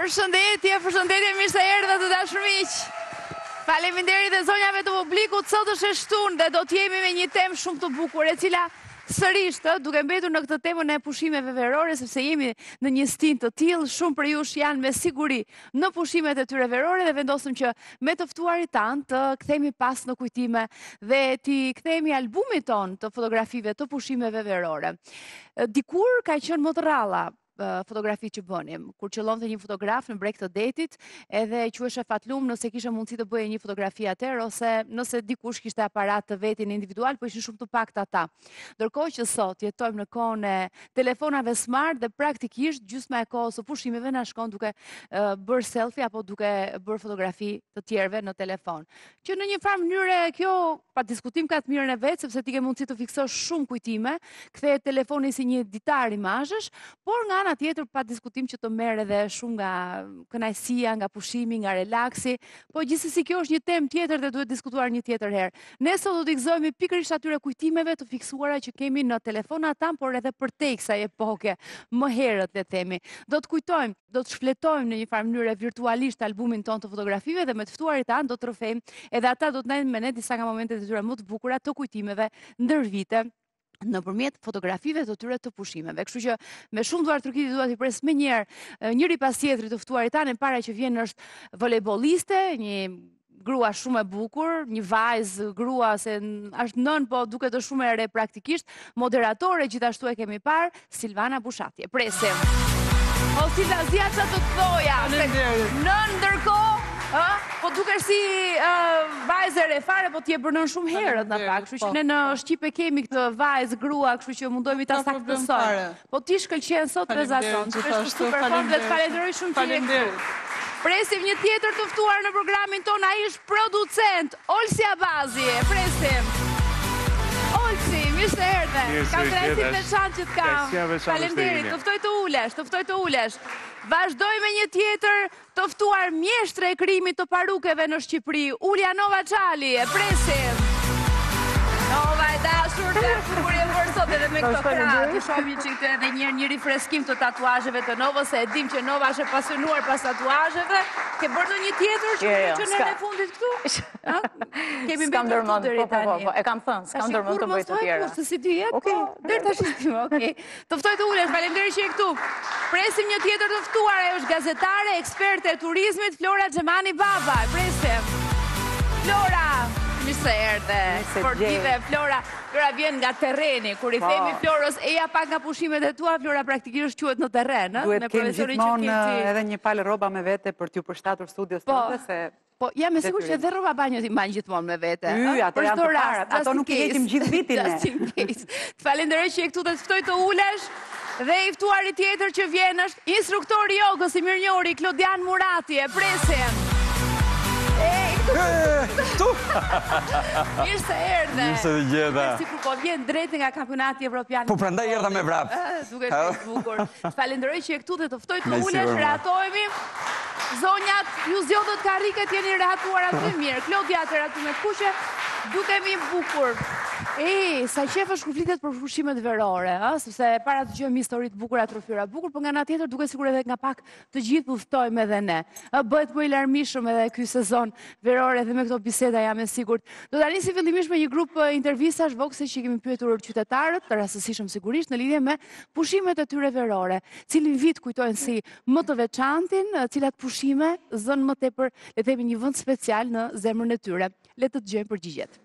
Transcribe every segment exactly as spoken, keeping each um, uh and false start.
Përshëndetje, përshëndetje, mirë se erdhe të dashur miq. Faleminderit dhe zonjave të publikut, sot është e shtunë dhe do t'jemi me një temë shumë të bukur, e cila sërish të duke mbetur në këtë temën e pushimeve verore, sepse jemi në një stin të tillë, shumë për jush janë me siguri në pushimet e tyre verore dhe vendosëm që me të ftuarit tanë të kthehemi pas në kujtime dhe t'i kthehemi albumit ton të fotografive të pushimeve verore. Dikur ka qenë më të rralla fotografi që bënim. Kur qëllonte një fotograf në breg të detit, edhe quheshe fatlum nëse kishe mundësi të bëje një fotografi atëherë, ose nëse dikush kishte aparat të vetin individual, po ishin shumë të paktë ata. Ndërkohë që sot jetojmë në kohën e telefonave smart dhe praktikisht gjysma e kohës së pushimeve na shkon duke uh, bërë selfie apo duke bërë fotografi të tjerëve në telefon. Që në një farë mënyrë kjo pa diskutim ka të mirën e vet, sepse ti ke mundësi të fiksosh shumë kujtime, kthehet telefoni si një ditar imazhesh, por nga ana tjetër pa diskutim që të merr edhe shumë nga kënaqësia, nga pushimi, nga relaksi, po gjithsesi kjo është një temë tjetër dhe duhet diskutuar një tjetër herë. Ne sot do të gëzohemi pikërisht atyre kujtimeve të fiksuara që kemi në telefonat tan, por edhe përtej kësaj epoke, më herët le të themi. Do të kujtojmë, do të shfletojmë në një farë mënyrë virtualisht albumin ton të fotografive dhe me të ftuarit tan do të rrëfejmë edhe ata do të ndajnë me ne disa nga momentet e tyre më të bukura të kujtimeve ndër vite nëpërmjet fotografive të tyre të pushimeve. Kështu që me shumë duar tërkiti dua t'i pres më njëherë njëri pas tjetrit të ftuarit tanë, e para që vjen është volejboliste, një grua shumë e bukur, një vajzë grua se është nën, po duket të shumë e re praktikisht, moderatore gjithashtu e kemi parë, Silvana Bushati. E presim. O Silva, zja që të thoja. Nën ndërkohë, po dukesh si vajzë e re fare, po t'je bërnën shumë herët në pak, kështu që ne në Shqipe kemi këtë vajzë grua, kështu që mundohemi ta saktësojmë. Po ti shkëlqen sot prezaton, shpesh super fort dhe të falenderoj shumë që je këtu. Presim një tjetër të ftuar në programin ton, ai është producent, Olsi Abazi. E presim. Olsi, mirë se erdhe. Kam kënaqësi të veçantë që të kam. Faleminderit, të ftoj të ulesh, të ftoj të ulesh. Vazhdoj me një tjetër të ftuar mjeshtre e krijimit të parukeve në Shqipëri, Ulianova Çali. E presim. Nova e dashur, të kur e vërë sot edhe me këto kratë. Të shohim që këtë edhe njërë një rifreskim të tatuazheve të Novës, se e dim që Nova është e pasionuar pas tatuazheve. Ke bërë një tjetër që që në në fundit këtu? Kemi s'kam dërmën, po, po, po, e kam thënë, s'kam dërmën të bëjtë të tjera. Se si ti jetë, po, dërë të shqiptim, okej. Të ftoj të ulesh, faleminderit që je këtu. Presim një tjetër të ftuar, ajo është gazetare, eksperte e turizmit, Flora Xhemani Baba. Presim. Flora, mirë se erdhe. Sportive, Flora. Flora vjen nga terreni, kur i themi Florës, eja pak nga pushimet e tua, Flora praktikisht quhet në terren, ëh? Duhet kemi gjithmonë edhe një palë rroba me vete për t'ju përshtatur studios tonë, se po, jam e sigurt që edhe rroba banjës i mbajnë gjithmonë me vete. Y, ato janë të parat, ato nuk i heqim gjithë vitin ne. Të falenderoj që je këtu dhe të ftoj të ulesh. Dhe i ftuari tjetër që vjen është instruktori jogës i mirënjohuri Klodian Murati. E presim. Mirë se erdhe. Mirë se të gjeta. Si kur po vjen drejt nga kampionati evropian. Po prandaj erdha me vrap. Duke të bukur. Falenderoj që je këtu dhe të ftoj të ulesh, rehatohemi. Zonjat, ju zjodhët karriket jeni rehatuar aty mirë. Klodia të rehatu me kuqe, dukemi bukur. E, sa qef është kur flitet për pushimet verore, sepse para të gjëmë historit bukura, trofira bukur, për nga nga tjetër duke sigur edhe nga pak të gjithë puftojmë edhe ne. Bëhet më i larmishëm edhe ky sezon verore dhe me këto biseda jam e sigurt. Do të nisi fillimisht me një grup intervistash vokse që kemi pyetur qytetarët, të rastësishëm sigurisht, në lidhje me pushimet e tyre verore. Cilin vit kujtojnë si më të veçantin, cilat pushime zënë më tepër, le të themi një vend special në zemrën e tyre. Le të dëgjojmë përgjigjet.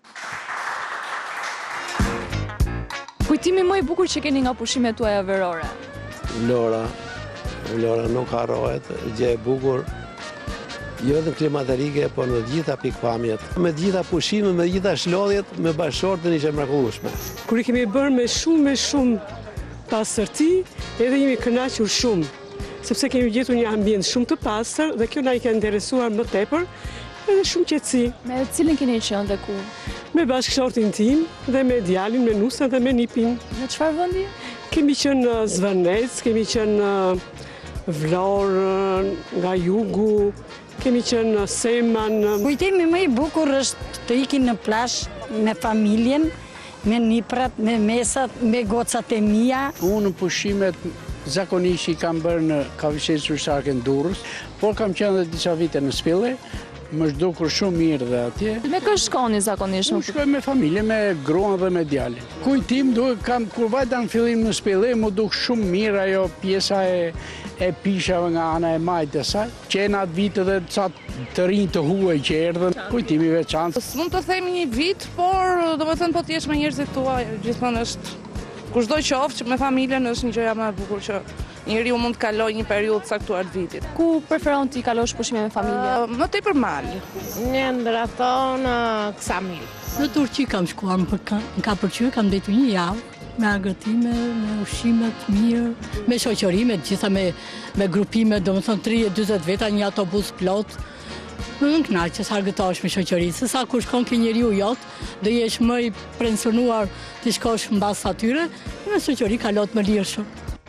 Kujtimi më i bukur që keni nga pushimet tuaja verore? Vlora, Vlora nuk harrohet, gjë e bukur, jo edhe klimaterike, po në gjitha pikpamjet. Me gjitha pushimet, me gjitha shlodhjet, me bashkëshortën ishte mrekullueshme. Kur i kemi bërë me shumë, me shumë pastërti, edhe jemi kënaqur shumë, sepse kemi gjetur një ambient shumë të pastër dhe kjo na i ka interesuar më tepër, edhe shumë qetësi. Me cilin keni qenë dhe ku? Me bashkëshortin tim dhe me djalin, me nusën dhe me nipin. Në çfarë vendi? Kemi qenë në Zvërnec, kemi qenë në Vlorë, nga jugu, kemi qenë në Seman. Kujtimi më i bukur është të ikin në plazh me familjen, me niprat, me mesat, me gocat e mia. Unë në pushimet zakonisht i kam bërë në kafeshetë ushtarake në Durrës, po por kam qenë dhe disa vite në Spilli, më zhdukur shumë mirë dhe atje. Me kë shkoni zakonisht? Unë shkoj me familje, me gruan dhe me djalin. Kujtim duhet kam kur vajta në fillim në Spilli, më duk shumë mirë ajo pjesa e e pishave nga ana e majtë e saj. Qena atë vite dhe ca të rinj të huaj që erdhën, kujtimi veçantë. S'mund të themi një vit, por do të thënë po t'jesh me njerëzit tuaj, gjithmonë është kushdo qoftë që me familjen është një gjëja më e bukur që njeriu mund të kaloj një periudhë caktuar të vitit. Ku preferon ti kalosh pushime me familje? Uh, më tepër mal. Një ndërton uh, Ksamil. Në Turqi kam shkuar, më ka pëlqyer, kam detur një javë me argëtime, me ushqime të mirë, me shoqëri, me gjitha me me grupime, domethënë tridhjetë dyzet veta, një autobus plot. Më në knaqës argëtosh me shoqëri, se sa kur shkon ke njeriu jot, do jesh më i pensionuar të shkosh mbas atyre, me shoqëri kalot më lirshëm.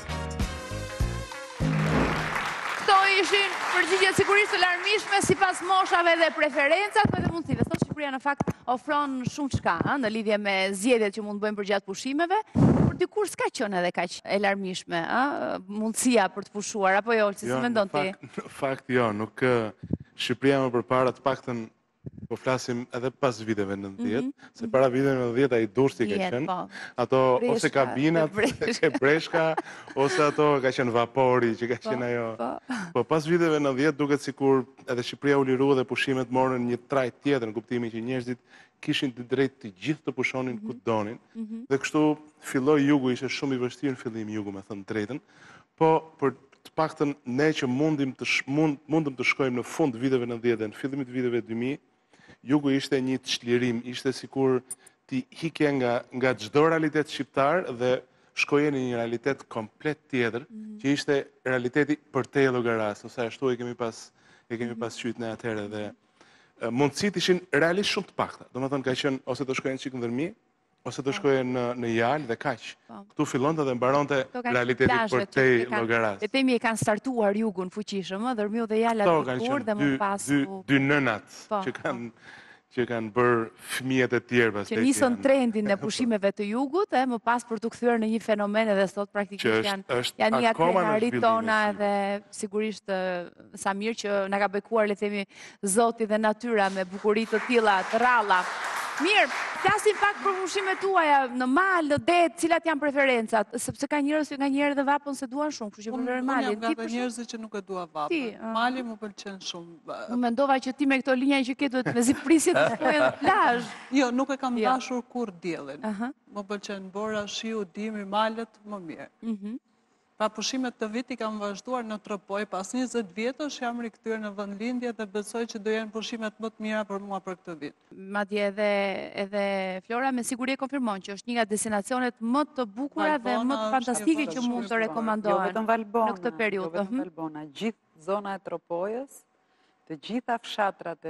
Ishin përgjigjet sigurisht të larmishme sipas moshave dhe preferencave dhe mundësive. Sot Shqipëria në fakt ofron shumë çka në lidhje me zgjedhjet që mund bëjmë përgjatë pushimeve, por dikur s'ka qenë edhe kaq e larmishme, ë, mundësia për të pushuar apo jo, si mendon ti? Në fakt jo, nuk Shqipëria më përpara të paktën po flasim edhe pas viteve nëntëdhjetë, se para viteve nëntëdhjetë ai dursi ka qenë, ato ose kabinat, ke breshka, ose ato ka qenë vapori që ka qenë ajo. Po pas viteve nëntëdhjetë duket sikur edhe Shqipëria u lirua dhe pushimet morën një trajt tjetër, në kuptimin që njerëzit kishin të drejtë të gjithë të pushonin ku donin, dhe kështu filloi jugu, ishte shumë i vështirë në fillim jugu, me thënë drejtën, po për të paktën ne që mundim të mundëm të shkojmë në fund viteve nëntëdhjetë dhe në fillimit viteve dy mijë, jugu ishte një të çlirim, ishte sikur ti hike nga nga çdo realitet shqiptar dhe shkoje në një realitet komplet tjetër, që ishte realiteti për te llogaras, ose ashtu e kemi pas e kemi pas qyt në atëherë dhe mundësit ishin realisht shumë të pakta. Domethënë ka qenë ose të shkojen çik ndërmi, ose të shkojen në në Jalë dhe kaq. Këtu fillonte dhe mbaronte realiteti për te llogaras. Le temi e kanë startuar jugun fuqishëm, ë, Ndërmjet dhe Jala dikur dhe më pas dy nënat që kanë që kanë bërë fëmijët e tjerë pas që nisën trendin e pushimeve të jugut, e më pas për të kthyer në një fenomen edhe sot praktikisht janë janë një krenarit tona edhe sigurisht sa mirë që na ka bekuar le të themi Zoti dhe natyra me bukuri të tilla të rralla. Mirë, flasim pak për pushimet tuaja në mal, në det, cilat janë preferencat, sepse ka njerëz që nganjëherë dhe vapën se duan shumë, kështu që preferojnë malin. Unë jam nga njerëzit që nuk e dua vapën. Mali më pëlqen shumë. Unë mendova që ti me këto linja që ke duhet me zi prisje të shkojë në plazh. Jo, nuk e kam dashur kur diellin. Më pëlqen bora, shiu, dimi, malet, më mirë. Pra pushimet të viti kam vazhduar në Tropoj, pas njëzet vjetësh jam rikthyer në vendlindje dhe besoj që do jenë pushimet më të mira për mua për këtë vit. Madje edhe edhe Flora me siguri e konfirmon që është një nga destinacionet më të bukura dhe më të fantastike që mund të rekomandohen në këtë periudhë. Jo vetëm Valbona, gjithë zona e Tropojës, të gjitha fshatrat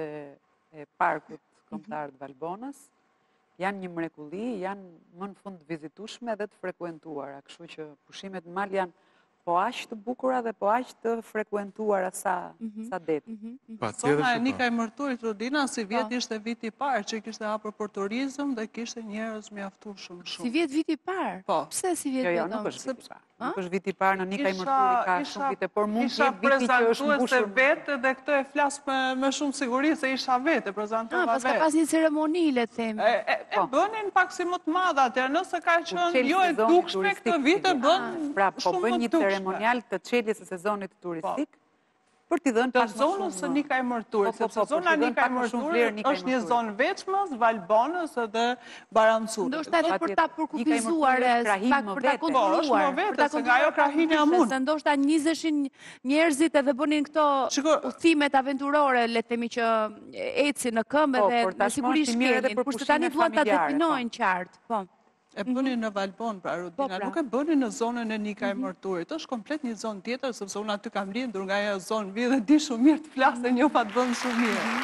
e parkut kombëtar të Valbonës janë një mrekulli, janë më në fund vizitueshme dhe të frekuentuara, kështu që pushimet në mal janë po aq të bukura dhe po aq të frekuentuara sa sa deti. Zona e Nika e Mërturit, Rodina, si vjet ishte viti i parë që kishte hapur për turizëm dhe kishte njerëz mjaftuar shumë shumë. Si vjet viti i parë? Po. Pse si vjet vetëm? Jo, nuk është viti i parë. Nuk është viti i parë në Nika i Mërturit ka shumë vite, por mund të jetë viti që është mbushur vetë dhe këtë e flas me shumë siguri se isha vetë prezantova vetë. Pas ka pas një ceremoni le të themi. E bënin pak si më të madh atëherë, nëse ka qenë jo e dukshme këtë vit e bën shumë më të ceremonial të çeljes së sezonit turistik për t'i dhënë pak më shumë. Zonës së Nika e Mërturit, sepse zona Nika e Mërturit është një zonë veçmës, Valbonës dhe Baramcurit. Ndoshta edhe për ta përkufizuar, pak për ta kontrolluar, për ta kontrolluar krahin e amun. Se ndoshta nizeshin njerëzit edhe bënin këto udhimet aventurore, le të themi që ecin në këmbë dhe me siguri shkelin, kurse tani duan ta definojnë qartë. Po. E bënin në Valbon, pra Rodina, nuk e bënin në zonën e Nika e Mërturit. Është komplet një zonë tjetër, sepse unë aty kam lindur nga ajo zonë vi dhe di shumë mirë të flasë një pa të bënë shumë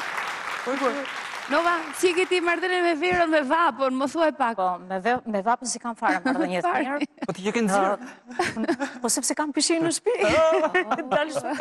mirë. Nova, si ke ti marrëdhënien me Verën me vapën, më thuaj pak. Po, me vapën si kam fare marrëdhënie të mirë. Po ti që ke nxjerr? Po sepse kam pishinë në shtëpi. Dal shumë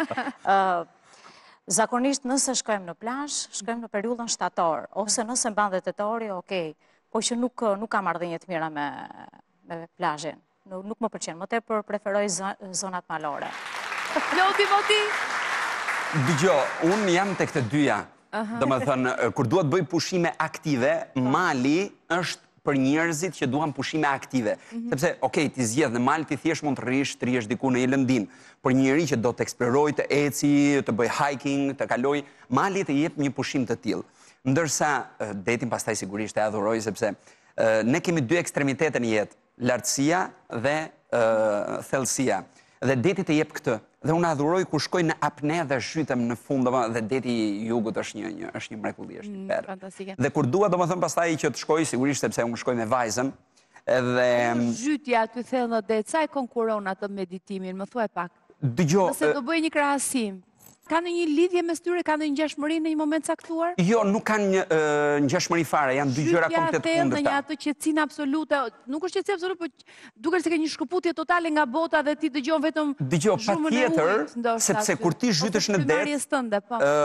pak. Zakonisht nëse shkojmë në plazh, shkojmë në periudhën shtator, ose nëse mban dhe tetori, okay. Po që nuk kam marrëdhënie të mira me plazhin. Nuk më pëlqen, më tepër preferoj zonat malore. Loti, Moti? Dëgjo, unë jam të këtë dyja. Do më thënë, kur duhet bëj pushime aktive, mali është për njerëzit që duan pushime aktive. Sepse, okej, ti zgjedh në mal, ti thjesht mund të rrish, të rrish diku në lëndim. Por njeri që do të eksploroj, të eci, të bëj hiking, të kaloj, mali të jep një pushim të tillë. Ndërsa, detin pastaj sigurisht e adhuroj, sepse ne kemi dy ekstremitete në jetë, lartësia dhe thellësia. Dhe deti të jep këtë. Dhe unë adhuroj kur shkoj në apne dhe zhytem në fund, dhe deti i jugut është një është një mrekulli, është një perë. Fantastike. Dhe kur dua, domethënë pastaj që të shkoj, sigurisht sepse unë shkoj me vajzën, edhe zhytja aty thellë në det, sa e konkuron atë meditimin, më thuaj pak. Dëgjoj, nëse do bëj një krahasim, ka në një lidhje mes tyre, ka në një ngjashmëri në një moment caktuar? Jo, nuk kanë një ngjashmëri fare, janë dy gjëra komplet kundërta. Zhytja thellë në një atë qetësinë absolute, nuk është qetësi absolute, por duket se ka një shkëputje totale nga bota dhe ti dëgjon vetëm zhurmën e ujit, ndoshta. Sepse kur ti zhytesh në det,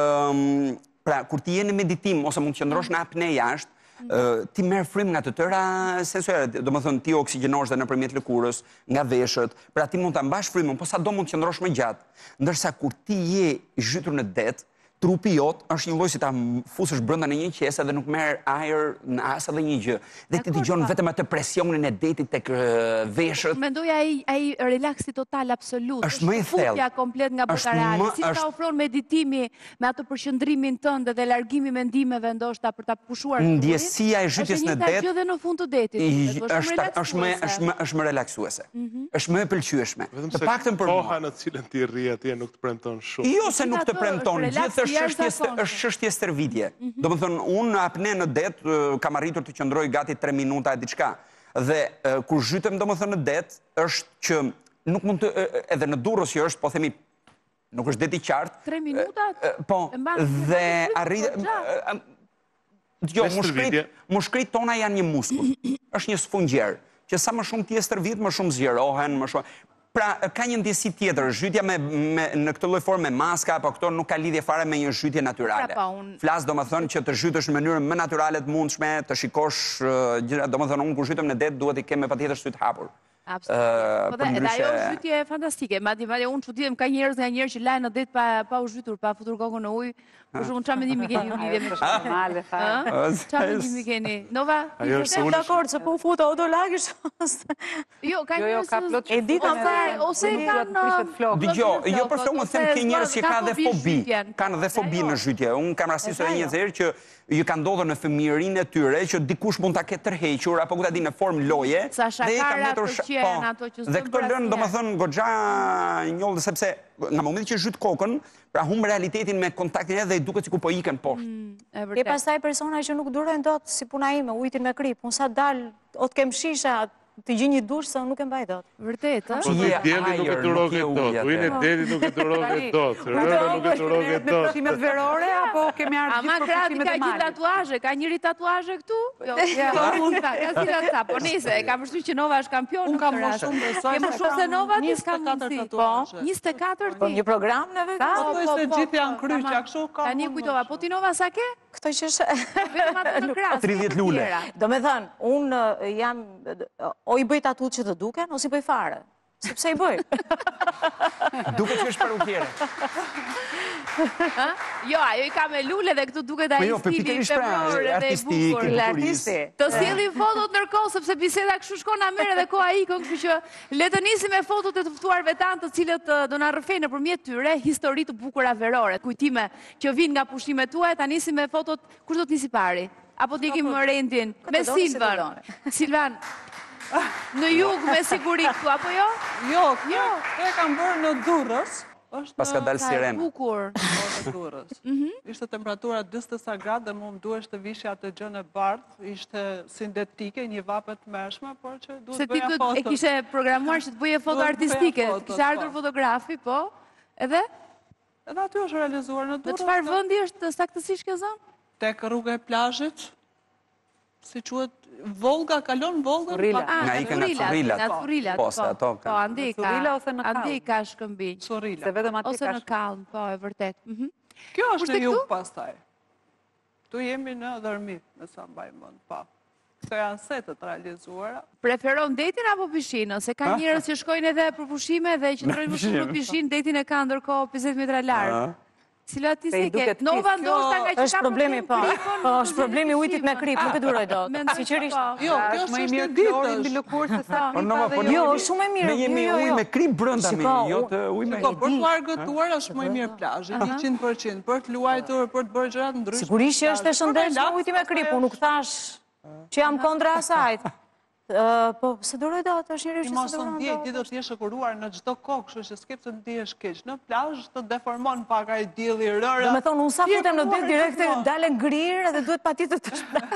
pra kur ti je në meditim ose mund të qëndrosh në apne jashtë, ti merë frim nga të tëra sensuere, do më thënë ti oksigenosh dhe në përmjet lëkurës, nga veshët, pra ti mund të ambash frimën, po sa do mund të qëndrosh më gjatë. Ndërsa kur ti je zhytur në det, trupi jot është një lloj si ta fusësh brenda në një qese dhe nuk merr ajër në as edhe një gjë. Dhe ti dëgjon vetëm atë presionin e detit tek veshët. Mendoj ai ai relaksi total absolut. Është më i thellë. Futja komplet nga boka reale. Si ta ofron meditimi me atë përqendrimin tënd dhe largimi mendimeve ndoshta për ta pushuar. Ndjesia e zhytjes në det. Është gjë dhe në fund të detit. Është është më është është më relaksuese. Është më e pëlqyeshme. Të paktën për koha në cilën ti rri atje nuk të premton shumë. Jo se nuk të premton, gjithë është çështje stërvitje. Do më thënë, unë në apne në det, kam arritur të qëndroj gati tre minuta e diçka. Dhe kur zhytem, do më thënë, në det, është që nuk mund të, edhe në Durrës që është, po themi, nuk është deti qartë. Tre minuta? Po, dhe arritë... Jo, mushkrit tona janë një muskull. është një sfungjer, që sa më shumë ti e stërvit, më shumë zgjerohen, më shumë... Pra, ka një ndjesi tjetër, zhytja në këtë lloj forme me maska, apo këto nuk ka lidhje fare me një zhytje natyrale. Flas, do më thënë, që të zhytësh në mënyrë më natyrale të mundshme, të shikosh, do më thënë, unë kur zhytem në det, duhet i kem me patjetër syt hapur. Absolut. Edhe ajo zhytje fantastike. Madje madje unë çuditem ka njerëz nga njerëz që lajnë në det pa pa u zhytur, pa futur kokën në ujë. Për shkakun çfarë mendimi keni ju lidhje me këtë? Male fare. Çfarë mendimi keni? Nova? Jam dakord se po u futa o do lagësh. Jo, ka njerëz që e di ta thaj ose kanë Dgjoj, jo për shkakun them ke njerëz që kanë dhe fobi. Kanë dhe fobi në zhytje. Unë kam rastisur edhe një herë që ju ka ndodhur në fëmijërinë e tyre që dikush mund ta ketë tërhequr apo ku ta di në formë loje dhe i ka mbetur ato që dhe këto lënë domethënë goxha njollë sepse nga momenti që zhyt kokën, pra humb realitetin me kontaktin edhe i duket sikur po ikën poshtë. E pastaj persona që nuk durojnë dot si puna ime, ujtin me krip, unë sa dal o të kem shisha të gjë një dush se nuk e mbaj dot. Vërtet, ë? Po dielli nuk e durohet dot, ujin e detit nuk e durohet dot, rëra nuk e durohet dot. Pushimet verore apo kemi ardhur gjithë për pushimet e malit? Ama ka tatuazhe, ka njëri tatuazhe këtu? Jo, unë ka, ka si ta, po nese, ka përshtypjen që Nova është kampion. Unë kam më shumë besoj. Ke më shumë se Nova, ti s'ka mundësi. Po, njëzet e katër ti. Një program në vetë. Po, se gjithë janë kryq, a kështu ka. Tani kujtova, po ti Nova sa ke? Këto që është vetëm atë në krah. tridhjetë lule. Do me thënë, unë jam, o i bëj tatut që të duken, ose i bëj fare. Sepse i bëj. Duket që është parukjere. Jo, ajo i ka me lule dhe këtu duket ai stili femror dhe i bukur. Artisti. Të sjellin fotot ndërkohë sepse biseda kështu shkon amer edhe koha ikën, kështu që le të nisim me fotot e të ftuarve tanë, të cilët do na rrëfejnë nëpërmjet tyre histori të bukura verore, kujtime që vijnë nga pushimet tuaja. Ta nisim me fotot. Kush do të nisi pari? Apo të ikim më Rendin me Silvan? Silvan. Në jug me siguri këtu, apo jo? Jo, kjo e kam bërë në Durrës. Pas ka dalë sirena. Bukur. Në Durrës. Ishte temperatura njëzet e sa gradë dhe mu më duhesh të vishja atë gjën e bardhë, ishte sintetike, një vapë të mërshme, por që duhet Se bëja ti foto. e kishe programuar që të bëje foto artistike, kishe ardhur fotografi, po? Edhe? Edhe aty është realizuar në Durrës. Në çfarë vendi është saktësisht kjo zonë? Tek rruga e plazhit, si quhet Volga, kalon Volga? Nga ika nga Currilat. Nga Currilat, po. Se ato Po, andi ka. Currila ose në Kallë? Andi ka shkëmbinj. Currila. Se vetëm aty Ose ka në Kallë, po, e vërtet. Kjo është Kushte në jug këtu? pastaj. Tu jemi në Dërmit, me sa mbaj mend, pa. Këto janë setët realizuara. Preferon detin apo pishinën? Se ka njerëz që shkojnë edhe për pushime dhe që ndrojnë më shumë në pishinë, detin e ka ndërkohë pesëdhjetë metra larg. Cila ti se ke? Nova ndoshta nga që është problemi, po. Po, është problemi ujtit me krip, nuk e duroj dot. Sinqerisht. Jo, kjo është çështje ditësh. Jo, është shumë e mirë. Ne jemi ujë me krip brenda mi, jo të ujë me. Po, për të argëtuar është më mirë plazhi, njëqind përqind. Për të luajtur, për të bërë gjëra të ndryshme. Sigurisht që është e shëndetshme ujti me krip, unë nuk thash që jam kondra asajt. Po, se duroj do, të është njëri që se duroj do. Ti mos ndjej, ti do të jesh e kuruar në çdo kokë, kështu që s'ke pse të ndihesh keq. Në plazh të deformon pak ai dielli rëra. Do me thonë, unë sa futem në diell direkte dalen grirë dhe duhet patjetër të shpëla.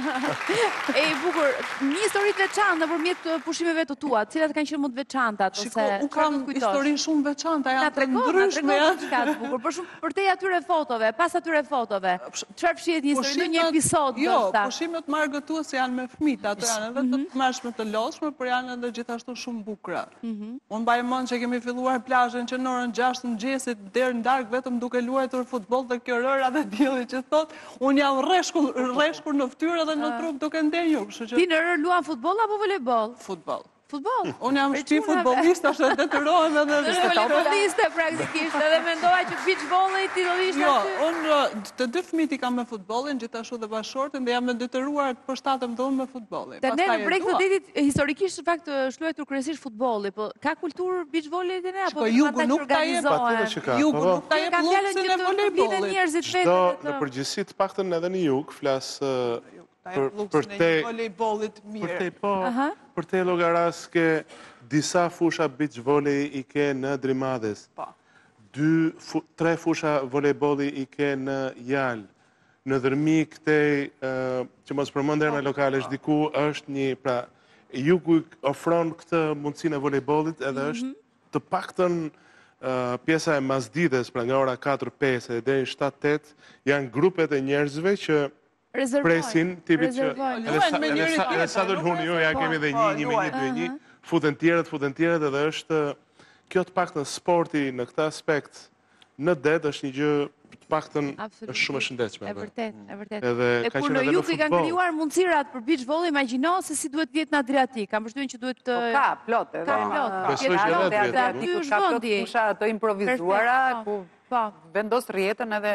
E bukur, një histori të veçantë nëpërmjet pushimeve të tua, cilat kanë qenë më të veçanta ose Shiko, unë kam historinë shumë veçanta, janë të ndryshme. Bukur, për shumë për te atyre fotove, pas atyre fotove. Çfarë fshihet një histori në një episod? Jo, pushimet marrëgëtuese janë me fëmijët, ato janë edhe të mashme të lodhshme, por janë edhe gjithashtu shumë bukura. Unë mbaj mend që kemi filluar plazhin që në orën gjashtë të mëngjesit deri në darkë vetëm duke luajtur futboll dhe kjo rëra dhe dielli që thot, unë jam rreshkull rreshkur në fytyrë dhe në trup duke ndenjur, kështu që ti në rër luan futboll apo volejboll? Futboll. Futboll? Unë jam shtëpi futbollist, është detyrohem edhe Është futbolliste praktikisht, edhe mendoja që beach volley ti do ishte Jo, aty. unë të dy fëmijët i kam me futbollin, gjithashtu dhe bashortin dhe jam e detyruar të përshtatem dhe unë me futbollin. Te ne në breg të ditit historikisht në fakt është luajtur kryesisht futbolli, po ka kulturë beach volley te ne apo jugu nuk ta jep, jugu nuk ta jep luksën e volejbollit. Çdo në përgjithësi të paktën edhe në jug flas për te volejbollit mirë. Për te po, për te llogaras ke disa fusha beach volley i ke në Drimades. Po. Dy, tre fusha volejbolli i ke në Jal. Në Dërmi këtej, që mos përmend emra lokalesh, diku është një, pra, jugu ofron këtë mundësinë e volejbollit edhe është të paktën pjesa e Mazdides, pra nga ora katër pesë deri në shtatë tetë, janë grupet e njerëzve që presin, tipit që edhe sa do lhuni ju, ja kemi dhe një, një me një, dy e një, futen tjerët, futen tjerët, edhe është kjo të paktën sporti në këtë aspekt në det është një gjë të paktën është shumë e shëndetshme. E vërtet, e vërtet. Edhe ka qenë edhe në futboll. Kanë krijuar mundësirat për beach volley, imagjino se si duhet vjet në Adriatik. Kam përshtypjen që duhet të ka plot edhe. Ka plot. Besoj që edhe Adriatiku ka plot fusha ato improvizuara ku vendos rrjetën edhe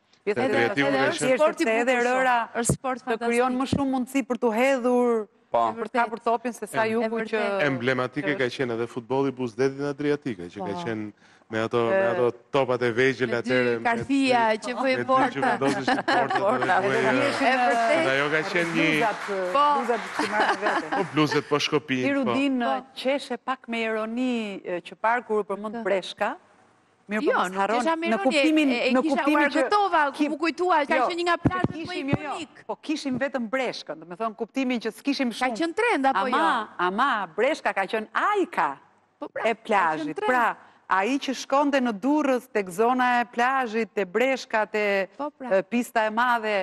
sporti edhe rëra është sport fantastik. Të krijon më shumë mundësi për të hedhur, për të kapur topin se sa jugu që emblematike ka qenë edhe futbolli Buzdetit në Adriatike, që ka qenë me ato me ato topat e vegjël atëre me karfia që bëj porta. Që vendosishin portat edhe ajo ka qenë një bluzat që marrë vete. Po bluzet po shkopin. Ti Rudin qeshe pak me ironi që parkur u përmend Breshka. Mirë, po mos harron në kuptimin në kuptimin që më kujtua, ka qenë një nga plazhet më ikonik. Po kishim vetëm Breshkën, do të thonë kuptimin që s'kishim shumë. Ka qenë trend apo jo? Ama, ama Breshka ka qenë ajka e plazhit. Pra, ai që shkonte në Durrës tek zona e plazhit, te Breshka, te pista e madhe,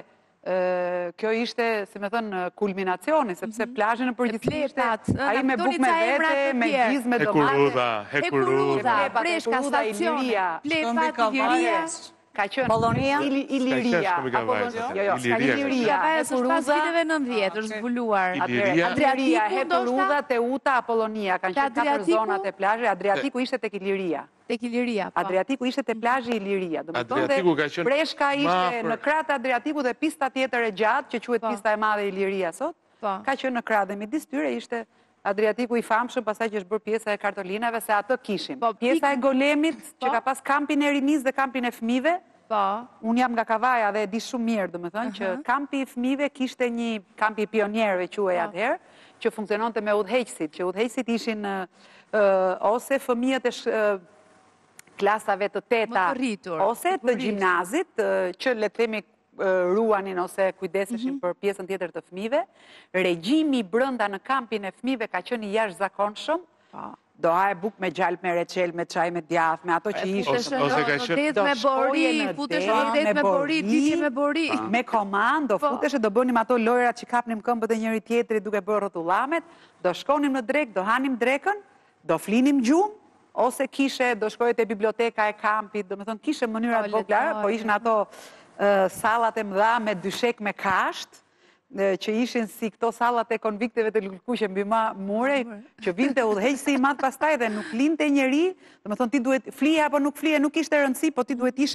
kjo ishte, si me thënë, kulminacioni, sepse plazhi në përgjithësi ishte ai me bukë me vete, me gjizë, me domate. Hekuruda, hekuruda. Breshka, stacion, Plepat, Iliria. Ka qenë Polonia, Iliria. Jo, jo, Iliria. Është pas viteve nëntëdhjetë, është zbuluar. Iliria, Hekuruda, Teuta, Polonia. Kanë qenë katër zonat e plazhit. Adriatiku ishte tek Iliria. Tek Iliria, po. Adriatiku ishte te plazhi Iliria. Adriatiku ka qenë Breshka ishte në krah të Adriatiku dhe pista tjetër e gjatë që quhet pista e madhe e Iliria sot. Ka qenë në krah dhe midis tyre ishte Adriatiku i famshëm, pastaj që është bërë pjesa e kartolinave, se atë kishim. Pjesa e golemit që ka pas kampin e rinis dhe kampin e fëmijëve. Unë jam nga Kavaja dhe e di shumë mirë, domethënë që kampi i fëmijëve kishte një kampi i pionierëve quhej atëherë, që funksiononte me udhëheqësit, që udhëheqësit ishin ose fëmijët e klasave të teta, ose të gjimnazit, që le të themi ruanin ose kujdeseshin për pjesën tjetër të fëmijëve. Regjimi brenda në kampin e fëmijëve ka qenë i jashtëzakonshëm. Do haje buk me gjalp, me reçel, me çaj, me djath, me ato që ishte. Ose ka qenë me bori, futesh në det me bori, diçi me bori. Me komando, futesh do bënim ato lojrat që kapnim këmbët e njëri tjetrit duke bërë rrotullamet, do shkonim në drek, do hanim drekën, do flinim gjumë, ose kishe, do shkojë te biblioteka e kampit, do me thonë kishe mënyra të vogla, po ishin ato sallat e mëdha me dyshek me kasht, që ishin si këto sallat e konvikteve të lulkuqe mbi mure, që vinte udhëheqësi i madh pastaj dhe nuk linte njeri, do me thonë ti duhet flije apo nuk flije, nuk ishte rëndësi, po ti duhet ishe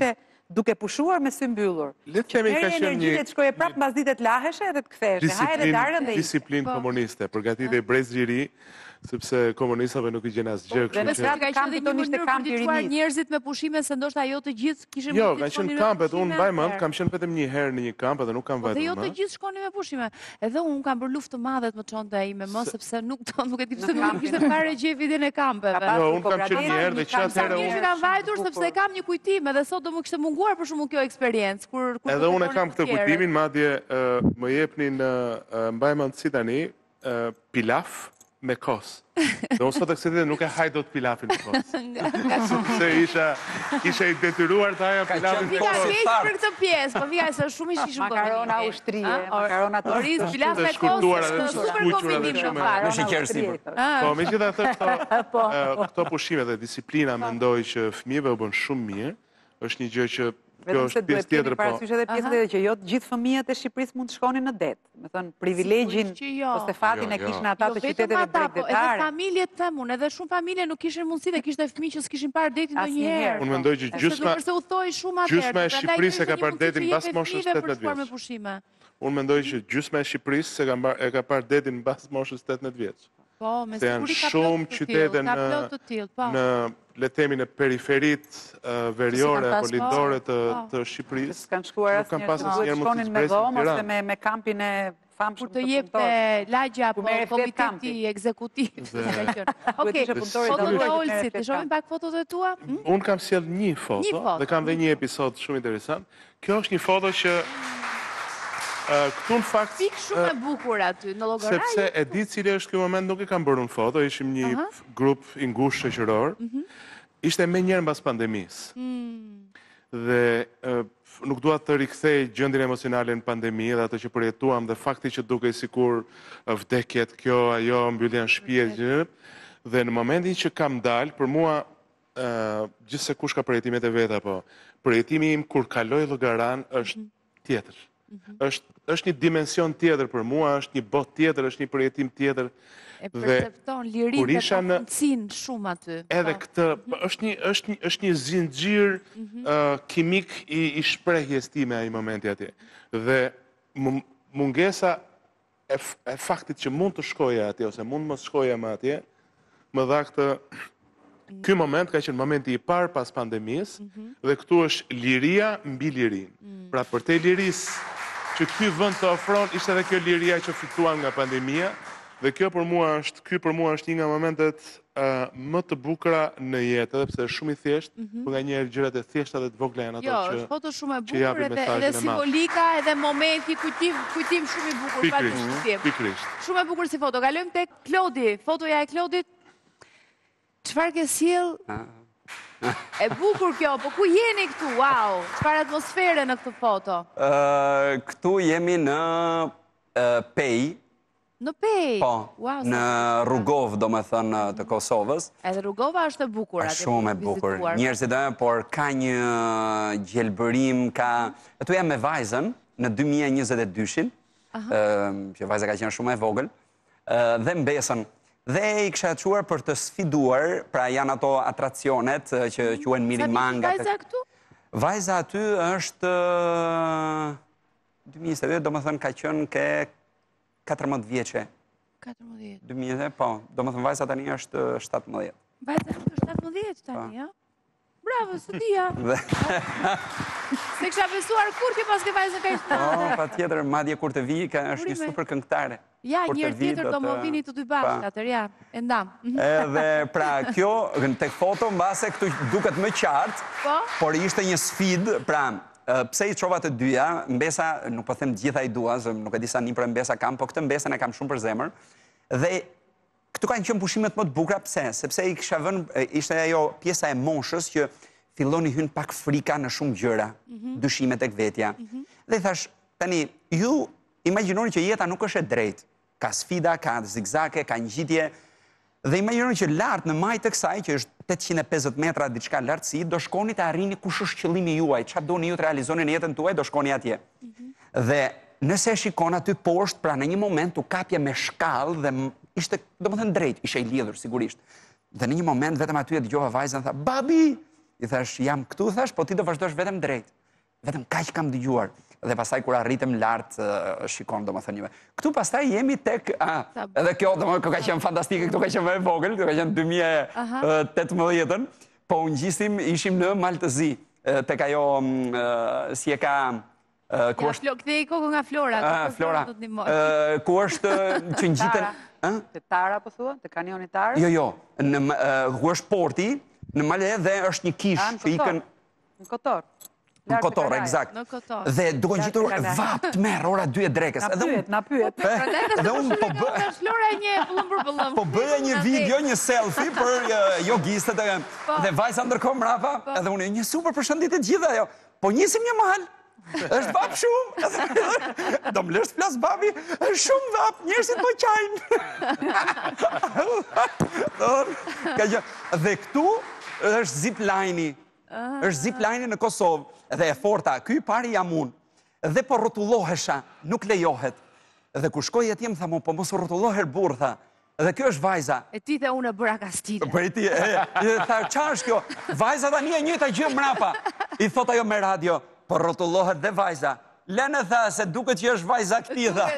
duke pushuar me sy mbyllur. Le të themi ka qenë një të shkoje prapë mbas ditët laheshe edhe të ktheheshe. Hajde darkën dhe disiplinë komuniste, përgatitje brez i ri, sepse komunistave nuk i gjen asgjë kështu. Dhe në ka qenë dhe një mënyrë për të dituar njerëzit me pushime se ndoshta jo të gjithë kishin Jo, ka qenë kampet, unë mbaj mend, kam qenë vetëm një herë në një kamp dhe nuk kam vajtur më. Dhe jo të gjithë shkonin me pushime. Edhe unë kam bërë luftë të madhe të më çonte ai me më sepse nuk nuk e di pse nuk kishte fare gjë vidin e kampeve. Jo, unë kam qenë një herë dhe çfarë herë unë kam vajtur sepse kam një kujtim edhe sot do më kishte munguar për shkakun kjo eksperiencë kur kur Edhe unë kam këtë kujtimin, madje më jepnin mbaj mend si tani pilaf me kos. Dhe unë sot e kësë ditë nuk e haj do të pilafin me kos. Se isha isha i detyruar të haja pilafin me kos. Vika keq për këtë pjesë, po vika se shumë ish kishë makarona ushtrije, makarona të oriz, pilaf me kos, super kombinim në farë. Me sheqer sipër. Po, me gjitha të këto pushime dhe disiplina mendoj që fëmijëve u bën shumë mirë, është një gjë që kjo është pjesë tjetër, po. Parasysh edhe pjesë tjetër që jo të gjithë fëmijët e Shqipërisë mund të shkonin në det. Me thënë, privilegjin ose fatin e kishin ata të qyteteve drejtëtare. Edhe familjet themun, edhe shumë familje nuk kishin mundësi dhe kishte fëmijë që s'kishin parë detin ndonjëherë. Unë mendoj që gjysma gjysma e Shqipërisë e ka parë detin mbas moshës tetëmbëdhjetë vjeç. Unë mendoj që gjysma e Shqipërisë e ka parë detin mbas moshës tetëmbëdhjetë vjeç. Po, me se janë shumë qytete në në le të themi në periferit veriore apo lindore të Shqipërisë. Kanë shkuar asnjëherë, duhet shkonin me dhomë ose me me kampin e famshëm të punëtorë. Kur të jepte lagja apo komiteti ekzekutiv. Okej, fotot e Olsit, të shohim pak fotot e tua? Unë kam sjell një foto dhe kam dhe një episod shumë interesant. Kjo është një foto që këtu në fakt... Pik shumë e bukur aty, në llogaraj. Sepse e di cili është ky moment, nuk e kam bërë në foto, ishim një grup i ngushtë shoqëror. Ishte më njëherë mbas pandemisë. Dhe nuk dua të rikthej gjendjen emocionale në pandemi dhe ato që përjetuam dhe fakti që dukej sikur vdekjet kjo, ajo, mbyllja në shtëpi. Dhe në momentin që kam dalë, për mua gjithse kush ka përjetimet e veta, po përjetimi im kur kaloj llogaran është tjetër. është një dimension tjetër për mua, është një botë tjetër, është një përjetim tjetër. E percepton lirinë dhe pafundësinë shumë aty. Edhe këtë, është një zinxhir kimik i shprehjes time ai momenti atje. Dhe mungesa e faktit që mund të shkoja atje, ose mund mos shkoja më atje, më dha këtë... Ky moment ka qenë momenti i parë pas pandemisë dhe këtu është liria mbi lirinë. Pra për te lirisë që ky vend të ofron, ishte edhe kjo liria që fituan nga pandemia dhe kjo për mua është, ky për mua është një nga momentet më të bukura në jetë, edhe pse është shumë i thjeshtë, por nganjëherë gjërat e thjeshta dhe të vogla janë ato që Jo, është foto shumë e bukur edhe simbolika, edhe momenti kujtim kujtim shumë i bukur pa diskutim. Pikërisht. Shumë e bukur si foto. Kalojmë tek Klodi. Fotoja e Klodit. Çfarë ke sjell? E bukur kjo, po ku jeni këtu? Wow, çfarë atmosfere në këtë foto? Këtu jemi në Pej. Në Pej? Po, në Rugov, do me thënë, të Kosovës. Edhe Rugova është e bukur. Shumë e bukur. Njerëzit e, por ka një gjelbërim, ka... Këtu jam me vajzën në dy mijë e njëzet e dy-shin, që vajza ka qenë shumë e vogël, dhe mbesën. Dhe i kësha quar për të sfiduar, pra janë ato atracionet që quen mirimanga. Sa vajza këtu? Vajza aty është dy mijë e njëzet e dy, do më thënë ka qënë ke katërmbëdhjetë vjeqe. katërmbëdhjetë vjeqe. dy mijë e njëzet, po, do më thënë vajza tani është shtatëmbëdhjetë. Vajza është shtatëmbëdhjetë tani, ja? Bravo, së dija. Se kësha besuar kur ke pas ke vajzën ka ishtë madhe? Pa tjetër, madje kur të vi, është një super këngëtare. Ja, njërë tjetër do më vini të dy bashkë, atër, ja, e ndam. Edhe, pra, kjo, tek foto, mbase këtu duket më qartë, por ishte një sfid, pra, pse i qova të dyja, mbesa, nuk po them gjitha i dua, nuk e disa një për mbesa kam, po këtë mbesën e kam shumë për zemër, dhe këtu kanë qenë pushimet më të bukura, pse? Sepse i kisha vënë, ishte ajo pjesa e moshës që filloni hyn pak frika në shumë gjëra, dyshimet tek vetja. Dhe i thash, tani, ju imagjinoni që jeta nuk është e drejtë. Ka sfida, ka zigzake, ka ngjitje. Dhe imagjinoni që lartë në majtë të kësaj, që është tetëqind e pesëdhjetë metra diçka lartësi, do shkoni të arrini kush është qëllimi juaj, çfarë doni ju të realizoni në jetën tuaj, do shkoni atje. Dhe nëse shikon aty poshtë, pra në një moment u kapje me shkallë dhe ishte, do më thënë drejt, ishe i lidhur, sigurisht. Dhe në një moment, vetëm aty e dëgjova vajzën, tha, babi! I thash, jam këtu, thash, po ti do vazhdosh vetëm drejt. Vetëm kaq kam dëgjuar. Dhe pastaj kur arritëm lartë, shikon do më thënë njëve. Këtu pastaj jemi tek, edhe kjo do më ka qenë fantastike, këtu ka qenë më vogël, këtu ka qenë dy mijë e tetëmbëdhjetë, po unë gjistim, ishim në Maltëzi, tek ajo, si e ka... Kthej kokën nga Flora. Flora, ku është që në gjitën... Të Tara, po thua? Të kanioni Tarës? Jo, jo, ku është porti, në Male dhe është një kish që ikën... Në Kotor. Në Kotor, exakt. Dhe duke në gjitur vap të merë, ora dy e drekës. Na pyet, na pyet. Dhe unë po bë... Po bëja një video, një selfie për jogistët dhe vajsa ndërkohë mrapa, edhe unë një super përshëndetje gjitha jo. Po njësim një mahal, është vap shumë. Do më lështë plas babi, është shumë vap, njërësit po qajnë. Dhe këtu është zipline-i. është zipline në Kosovë, dhe e forta, këj pari jam unë, dhe po rotullohesha, nuk lejohet. Dhe kur shkoj e ti më tha mu, po mos rotulloher burë, tha, dhe kjo është vajza. E ti dhe unë e bëra kastile. Për e ti, e, dhe tha, qa është kjo? Vajza da një e njëta gjë mrapa. I thot ajo me radio, po rotullohet dhe vajza. Lene tha, se duke që është vajza këti, tha.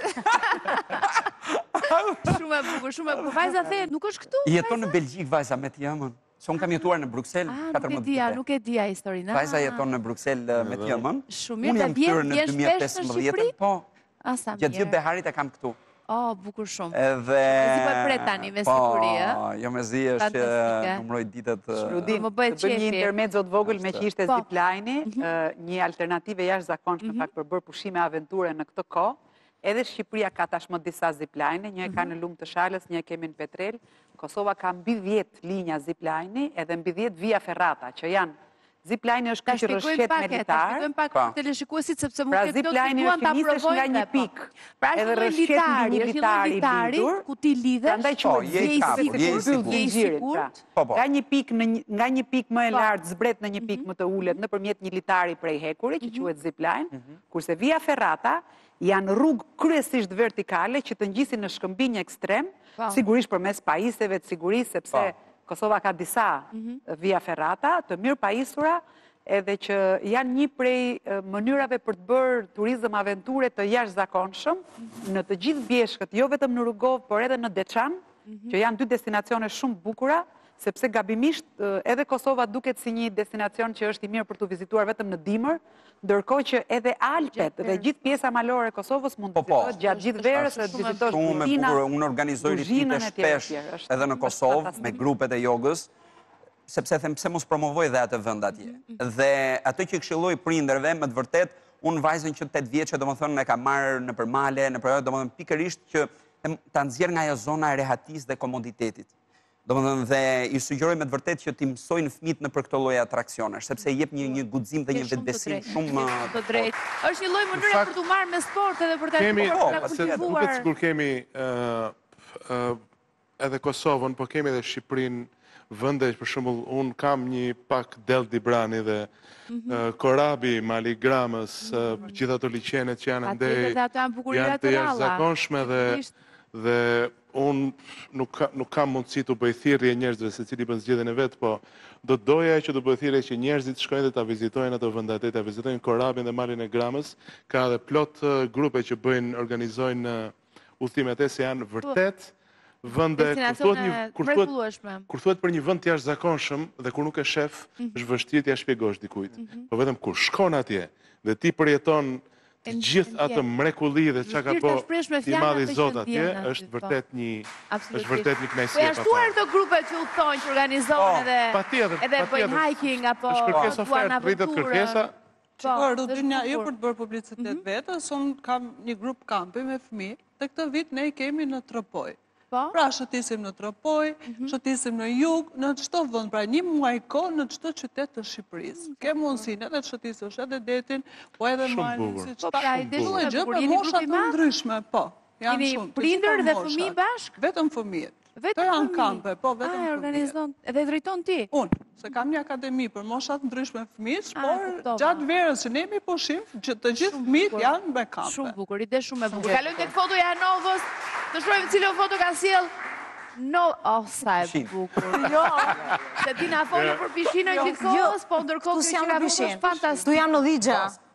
Shumë e bukur, shumë e bukur. Vajza the, nuk është këtu? Jeton në Belgjik, vajza, me ti jamën. Se unë kam jetuar në Bruxelles katërmbëdhjetë vite. Nuk e dia historinë. Vajza jeton në Bruxelles me tjëmën. Shumë mirë, të vjen shpesh në Shqipëri? Po, Asa mirë. gjatë gjithë beharit e kam këtu. O, bukur shumë. Edhe... Si po e pret tani me siguri, e? Po, jo me zi është numroj ditët... Shrudin, të bëjmë një intermezzo të vogël me që ishte zipline, një alternative jashtë zakonshme pak për bërë pushime aventure në këtë kohë. Edhe Shqipëria ka tashmë disa zipline, një e ka në Lumë të Shalës, një e kemi në Petrel. Kosova ka mbi dhjetë linja zipline edhe mbi dhjetë via ferrata, që janë zipline është këtë rëshqet militar. Ta shpikojmë pak të teleshikuesit, sepse mund pra të të të duan të aprovojnë nga një pik. Pra është një militari, është një militari, ku ti lidhesh, andaj që je i sigurt. Nga një pik nga një pik më e lartë zbret në një pik më të ulët nëpërmjet një litari prej hekuri, që quhet zipline, kurse via ferrata janë rrugë kryesisht vertikale që të ngjisin në shkëmbinj ekstrem, sigurisht përmes pajisjeve të sigurisë, sepse Kosova ka disa via ferrata të mirë pajisura, edhe që janë një prej mënyrave për të bërë turizëm aventure të jashtëzakonshëm në të gjithë bjeshkët, jo vetëm në Rugov, por edhe në Deçan, që janë dy destinacione shumë bukura, sepse gabimisht edhe Kosova duket si një destinacion që është i mirë për të vizituar vetëm në dimër, ndërkohë që edhe Alpet dhe gjithë pjesa malore e Kosovës mund të vizitohet gjatë gjithë verës, të vizitosh Burtina, unë organizoj ritite shpesh edhe në Kosovë me grupet e jogës, sepse them pse mos promovoj dhe atë vend atje. Dhe atë që këshilloj prindërve, me të vërtet, unë vajzën që tetë vjeçë, domethënë e ka marrë në përmale, në përmale, domethënë pikërisht që ta nxjerr nga ajo zona e rehatisë dhe komoditetit. Domethënë dhe i sugjeroj me të vërtet që ti mësojnë fëmijët në për këto lloj atraksionesh, sepse jep një një guxim dhe një vetbesim shumë të drejtë. Është një lloj mënyre për të marrë me sport edhe për të kultivuar. Duket sikur kemi edhe Kosovën, po kemi edhe Shqipërinë, vende për shembull, un kam një pak Del Dibrani dhe Korabi, Mali Gramës, gjithë ato liçenet që janë ndej janë të jashtëzakonshme dhe dhe unë nuk kam mundësi të bëj thirrje njerëzve se cili për zgjedhjen e vet, po do të doja që të bëj thirrje që njerëzit shkojnë dhe ta vizitojnë ato vende atë, ta vizitojnë Korabin dhe Malin e Gramës, ka edhe plot grupe që bëjnë, organizojnë udhime atë se janë vërtet vende kur thuhet për një vend të jashtëzakonshëm dhe kur nuk e shef, është vështirë t'ia shpjegosh dikujt. Po vetëm kur shkon atje dhe ti përjeton të gjithë atë mrekulli dhe çka ka po i madhi Zot atje, është vërtet një është vërtet një kënaqësi. Po janë shtuar këto grupe që udhtojnë, që organizojnë edhe edhe bëjnë hiking apo është kërkesë ofertë, pritet kërkesa. Por Rudinja, jo për të bërë publicitet vetes, unë kam një grup kampi me fëmijë, dhe këtë vit ne i kemi në Tropoj. Pra shëtisim në Tropoj, shëtisim në jug, në çdo vend, pra një muaj kohë në çdo qytet të Shqipërisë. Ke mundësinë edhe të shëtisësh edhe detin, po edhe malin, siç ta. Çdo gjë për mosha të ndryshme, po. Janë shumë. Prindër dhe fëmijë bashk? Vetëm fëmijët. Të janë kampe, po vetëm fëmijët. Organizon edhe drejton ti? Unë, se kam një akademi për moshat ndryshme fëmijës, por gjatë verës që ne jemi pushim, të gjithë fëmijët janë me kampe. Shumë bukur, ide shumë e bukur. Kalojmë tek fotoja e Novës. Të shohim cilën foto ka sjell. No, oh, sa e bukur. Jo, se ti na folë për pishinën gjithkohës, po ndërkohë që ka bukur fantastik. Tu jam në Ligja.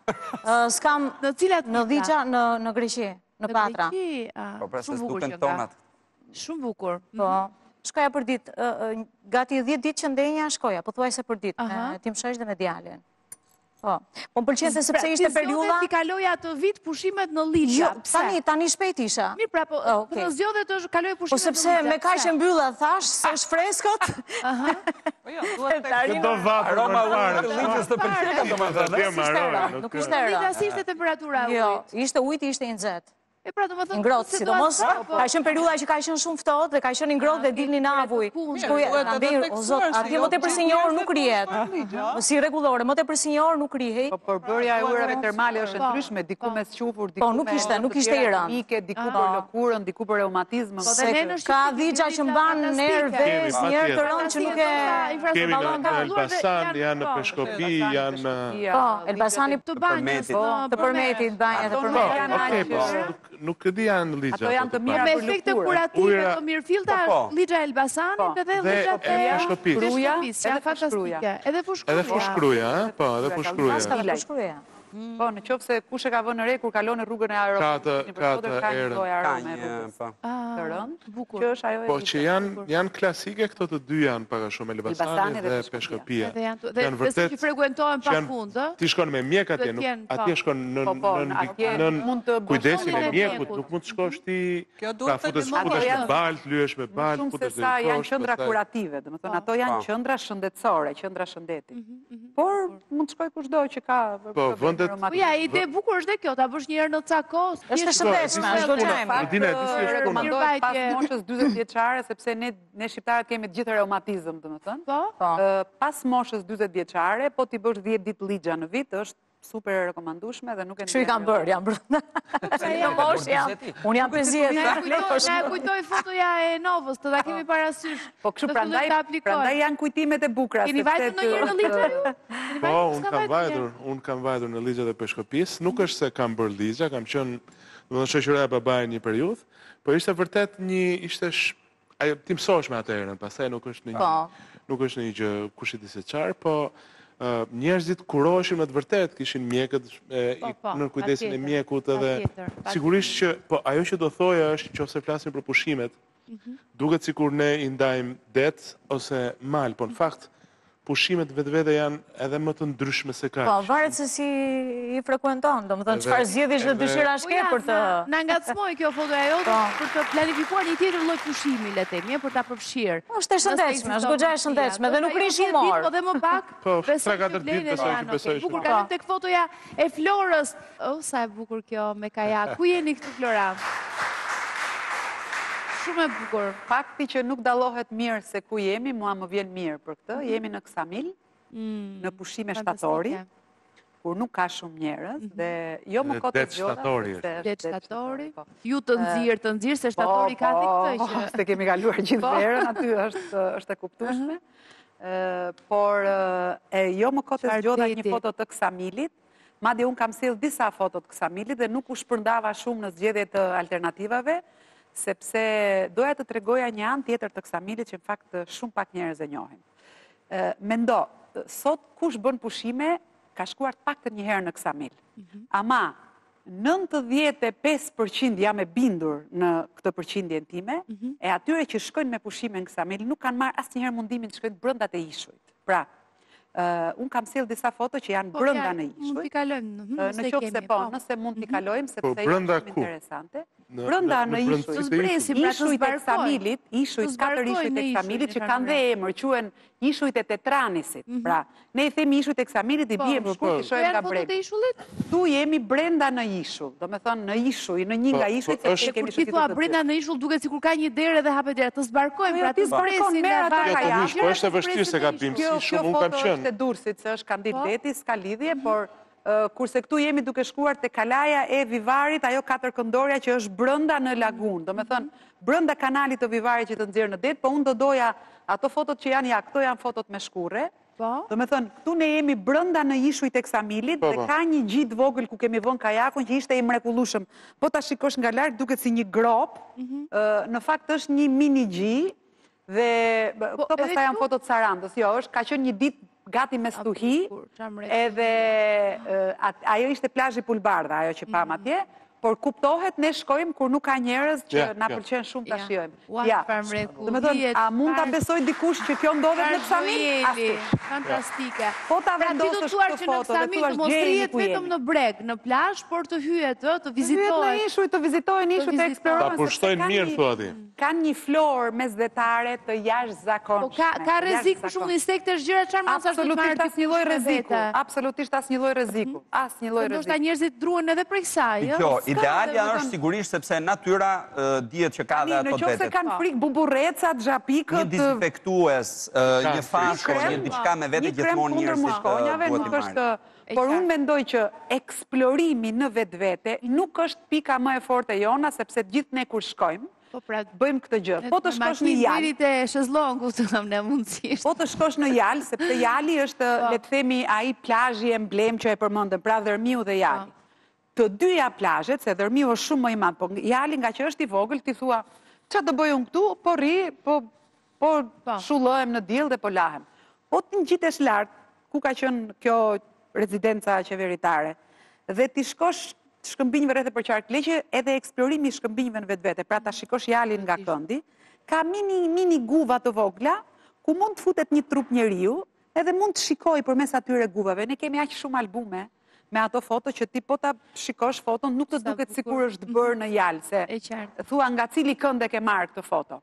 S'kam në cilat në Dhixha, në Greqi, në Patra. Po, pra se shumë bukur s'duken që nga. tonat. Shumë bukur. Po, shkoja për ditë, gati dhjetë ditë që ndenja shkoja, po thuaj se për ditë, me Tim Shesh dhe me djalin. Po, po më pëlqen se sepse ishte periudha... Ti kaloja atë vit pushimet në Liça. Jo, tani, tani shpejt isha. Mirë, pra, po, të në zgjodhe të kaloj pushimet në Liça. Po sepse me kaq që mbylla thash, se është freskët. Po jo, duhet të do vatë aroma ujë të Liçës të pëlqen, domethënë. Nuk ishte era. Liça si ishte temperatura Jo, ujit? ishte ujti, ishte i nxehtë. E pra, do më thënë... Ngrohtë, sidomos, ka qenë periudha që ka qenë shumë ftohtë dhe ka qenë ngrohtë dhe dilni në avuj. Shkoja, na mbej, o zot, atje më tepër se një orë nuk rihet. Si rregullore, më tepër se një orë nuk rihej. Po përbërja e ujërave termale është ndryshme, diku me squfur, diku Po, nuk ishte, nuk ishte i rënd. Ike, diku për lëkurën, diku për reumatizmën. Ka Dhixha që mban nerves, njerë të rënd që nuk e... Kemi në Elbasan, janë në Peshkopi, janë... Po, Elbasani të banjës, të përmetit, banja të përmetit. Nuk e di janë në Liçë. Ato janë të mira me për efekte lëkurë. kurative të mirëfillta është Liçha e Elbasanit edhe Liçha e Peshkopis. Shkruja, janë fantastike. Edhe fushkruja. Edhe fushkruja, po, edhe fushkruja. Ka dhe fushkruja. Po, në qofë se kush e ka vënë re kur kalon në rrugën e aeroportit, Ka të erën. Ka një, po. Të rënd, që është ajo e Po, që janë klasike këto të dy janë paka shumë, Elbasani dhe Peshkopia. Dhe besë që frekuentohen pa fund, ti shkon me mjek atje, atje shkon në kujdesin e mjekut, nuk mund të shkosh ti, pra futesh në balë, lyesh me balë, futesh dhe i kosh. Janë qëndra kurative, dhe më thënë, ato janë qëndra shëndetësore, qëndra shëndeti. Por, mund të shkoj kushdo që ka vendet... Po ja, ide bukur është dhe kjo, ta bësh njërë në cakos. Është shëndetshme, është gojajme. Dina, ti si është puna? Rekomandohet pas moshës dyzet vjeçare, sepse ne shqiptarët kemi të gjithë reumatizëm, dhe më thënë. Pas moshës dyzet vjeçare, po ti bësh dhjetë ditë Liçha në vit, është super rekomandueshme dhe nuk e Kështu i kam bërë, jam brenda. Unë jam pesëdhjetë. Na kujtoj fotoja e Novës, të ta kemi parasysh. Po kështu prandaj janë kujtimet e bukura. Keni vajtur ndonjëherë në Liçë? Po, unë kam vajtur, unë kam vajtur në Liçët e Peshkopis. Nuk është se kam bërë Liçë, kam qenë në shoqëria e babait një periudhë, po ishte vërtet një ishte ajo ti mësohesh me atë erën, pastaj nuk është një nuk është një gjë kush i di se çfarë, po njerëzit kuroheshin me të vërtet, kishin mjekët në kujdesin e mjekut edhe sigurisht që, po ajo që do thoja është që ose flasim për pushimet, duket sikur ne i ndajmë det ose mal, po në fakt pushimet vetë vete janë edhe më të ndryshme se kaq. Po, varet se si i frekuenton, do më thënë, qëfar zgjedhish dhe dëshira shke për të... Na ngacmoj kjo fotoja jote për të planifikuar një tjetër lloj pushimi, le themi, për ta përfshirë. Është e shëndetshme, është goxha e shëndetshme dhe nuk rish humor. Po dhe më pak, po tre katër ditë besoj që besoj. Bukur kalim tek fotoja e Florës. Oh, sa e bukur kjo me kajak. Ku jeni këtu, Flora? Shumë e bukur. Fakti që nuk dallohet mirë se ku jemi, mua më vjen mirë për këtë. Jemi në Ksamil, në pushime shtatori, kur nuk ka shumë njerëz, dhe jo më kote zgjodha. Det shtatori. Ju të nxirë, të nxirë, se shtatori ka di këtë që... Se kemi kaluar gjithë verën, aty është e kuptueshme. Por jo më kote zgjodha një foto të Ksamilit, madje unë kam sjellë disa foto të Ksamilit dhe nuk u shpërndava shumë në zgjedhje të alternativave, sepse doja të tregoja një anë tjetër të Ksamilit që në fakt shumë pak njerëz e njohin. Mendo, sot kush bën pushime ka shkuar pak të një herë në Ksamil. Ama nëntëdhjetë e pesë përqind jam e bindur në këtë përqindjen time, e atyre që shkojnë me pushime në Ksamil nuk kanë marrë asnjëherë mundimin të shkojnë brenda të ishujt. Pra, unë kam sjellë disa foto që janë brenda në ishujt. Mund t'i kalojmë, në qoftë se po, nëse mund t'i kalojmë, sepse janë shumë interesante. Brenda në ishujt, ishujt e Ksamilit, ishujt, katër ishujt e Ksamilit që kanë dhe emër, quhen ishujt e Tetranisit. Pra, ne i themi ishujt e Ksamilit, i bijem shkurt, i shohem nga breg. Tu jemi brenda në ishull, do me thonë në ishuj, në një nga ishujt, se kemi shkitur të të të. Brenda në ishull duket sikur ka një derë dhe hapet dera, të zbarkojmë, pra të zbresin nga barka. Po është e vështirë se ka bimë si shumë, unë kam qënë. Kjo foto është e Durrësit, se është kandidati, s'ka lidhje, por kurse këtu jemi duke shkuar të Kalaja e Vivarit, ajo katër këndorja që është brënda në lagun, do me thënë, brënda kanalit të Vivarit që të nxjerrë në det, po unë do doja ato fotot që janë, ja, këto janë fotot me shkure, do me thënë, këtu ne jemi brënda në ishujt e Ksamilit, dhe ka një gjitë vogël ku kemi vënë kajakun që ishte i mrekullueshëm, po ta shikosh nga larg duket si një grop, në fakt është një mini gji, dhe këto pastaj janë fotot Sarandës, jo, është ka qenë një ditë gati me stuhi, edhe ajo ishte plazhi Pulbardha, ajo që pam atje, por kuptohet ne shkojmë kur nuk ka njerëz që na pëlqen shumë ta shijojmë. Ja. Domethënë, a mund ta besoj dikush që kjo ndodhet në Ksamil? Fantastike. Po ta vendosësh këtë foto, dhe thua mos rrihet vetëm në breg, në plazh, por të hyet, të vizitohet. Hyet në ishuj, të vizitohen ishuj, të eksplorohen. Ta pushtojnë mirë thua ti. Kanë një florë mesdhetare të jashtëzakonshme. Ka rrezik për shembull insektesh, gjëra çfarë mos është absolutisht asnjë lloj rreziku. Absolutisht asnjë lloj rreziku. Asnjë lloj rreziku. Ndoshta njerëzit druhen edhe prej kësaj, ëh. Idealja është sigurisht sepse natyra dihet që ka dhe ato detet. Në qoftë se kanë frikë buburrecat, xhapikët, një dezinfektues, një fashko, një diçka me vete gjithmonë njerëzit duhet i marrin. Por unë mendoj që eksplorimi në vetvete nuk është pika më e fortë e jona, sepse gjithë ne kur shkojmë, bëjmë këtë gjë. Po të shkosh në Jalë. Të shezllongu të kam në mundësisht. Po të shkosh në Jalë, sepse Jali është, le të themi, ai plazhi emblem që e përmendëm, pra Dërmiu dhe Jali. Të dyja plazhet, se Dërmiu është shumë më i madh, po Jali nga që është i vogël, ti thua, çfarë do bëj unë këtu? Po rri, po po shullohem në diell dhe po lahem. Po ti ngjitesh lart, ku ka qenë kjo rezidenca qeveritare, dhe ti shkosh shkëmbinjve rreth e përqarkleqe, edhe eksplorimi i shkëmbinjve në vetvete, pra ta shikosh Jalin nga këndi, ka mini mini guva të vogla, ku mund të futet një trup njeriu, edhe mund të shikoj përmes atyre guvave. Ne kemi aq shumë albume me ato foto që ti po ta shikosh foton, nuk të duket sikur është bërë në Jalë, se thua nga cili kënd e ke marrë këtë foto.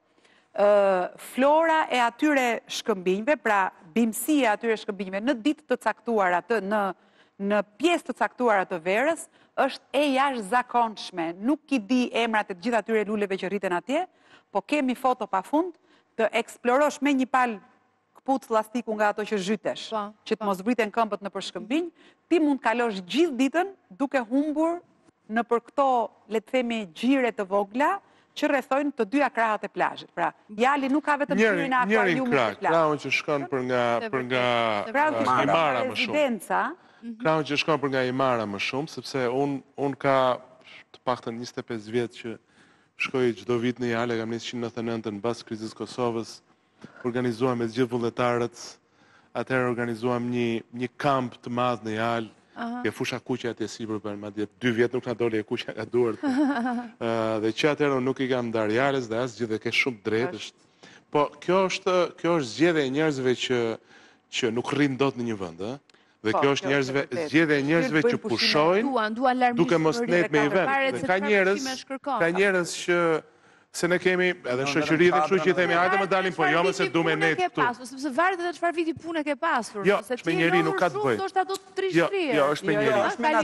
Flora e atyre shkëmbinjve, pra bimësia e atyre shkëmbinjve në ditë të caktuara të në në pjesë të caktuara të verës, është e jashtëzakonshme. Nuk i di emrat e të gjithë atyre luleve që rriten atje, po kemi foto pafund të eksplorosh me një palë këpucë llastiku nga ato që zhytesh, që të mos vriten këmbët në përshkëmbinj, ti mund kalosh gjithë ditën duke humbur në për këto, le të themi, gjire të vogla, që rrethojnë të dyja krahat e plazhit. Pra, Jali nuk ka vetëm hyrjen e akvariumit të plazhit. Krahun që shkon për nga për nga Imara më shumë. Krahun që shkon për nga Imara më shumë, sepse un un ka të paktën njëzet e pesë vjet që shkoj çdo vit në Jalë, kam nisur në nëntëqind e nëntëdhjetë mbas krizës Kosovës, organizuam me gjithë vullnetarët, atëherë organizuam një një kamp të madh në Jalë. Ke fusha kuqe atje sipër, për madje dy vjet nuk na doli e kuqja nga duart. Dhe që atëherë nuk i kam ndar Jalës dhe asgjë, dhe ke shumë drejtë. Po kjo është kjo është zgjedhja e njerëzve që që nuk rrin dot në një vend, ëh. Dhe kjo është njerëzve zgjedhja e njerëzve që pushojnë duke mos net me i vend. Dhe ka njerëz, ka njerëz që se ne kemi edhe shoqëri dhe kështu që themi hajde më dalim, po jo më se duam ne këtu. Sepse varet edhe çfarë viti pune ke pasur. Jo, është me njeri nuk ka të bëjë. Ndoshta do të trishëri. Jo, është me njeri.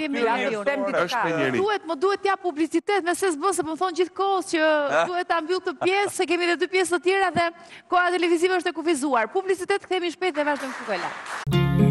Është me njeri. Duhet, më duhet t'ja publicitet, me se s'bën se më thon gjithkohës që duhet ta mbyll këtë pjesë, se kemi edhe dy pjesë të tjera dhe koha televizive është e kufizuar. Publicitet, kthehemi shpejt dhe vazhdojmë ku kela.